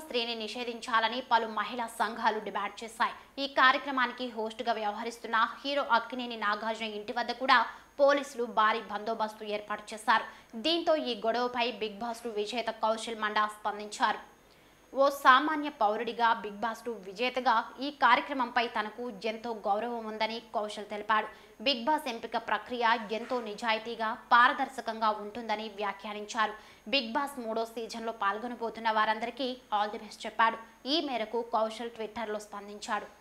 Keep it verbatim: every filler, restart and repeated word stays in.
స్త్రీని నిషేధించాలని పలు మహిళా సంఘాలు డిమాండ్ చేశాయి. ఈ కార్యక్రమానికి హోస్ట్గా వ్యవహరిస్తున్న హీరో అక్కినేని నాగార్జున ఇంటి వద్ద కూడా పోలీసులు భారీ బందోబస్తు ఏర్పాటు చేశారు. దీంతో ఈ గొడవపై బిగ్ బాస్ టూ విజేత కౌశల్ మండా స్పందించారు. ఓ సామాన్య పౌరుడిగా బిగ్ బాస్ టూ విజేతగా ఈ కార్యక్రమంపై తనకు ఎంతో గౌరవం ఉందని కౌశల్ తెలిపాడు. బిగ్ బాస్ ఎంపిక ప్రక్రియ ఎంతో నిజాయితీగా, పారదర్శకంగా ఉంటుందని వ్యాఖ్యానించారు. బిగ్ బాస్ మూడో సీజన్లో పాల్గొనబోతున్న వారందరికీ ఆల్ ది బెస్ట్ చెప్పాడు. ఈ మేరకు కౌశల్ ట్విట్టర్లో స్పందించాడు.